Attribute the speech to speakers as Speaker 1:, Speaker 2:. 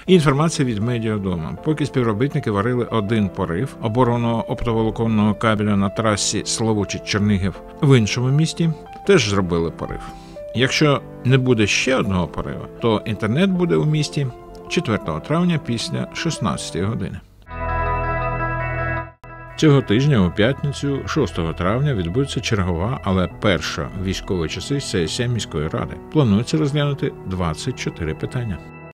Speaker 1: Інформація від Медіадому. Поки співробітники варили один порив оборонного оптоволоконного кабеля на трасі Славутич-Чернігів в іншому місті, теж зробили порив. Якщо не буде ще одного пориву, то інтернет буде у місті 4 травня після 16 години. Цього тижня у п'ятницю, 6 травня, відбудеться чергова, але перша в військові часи сесія міської ради. Планується розглянути 24 питання.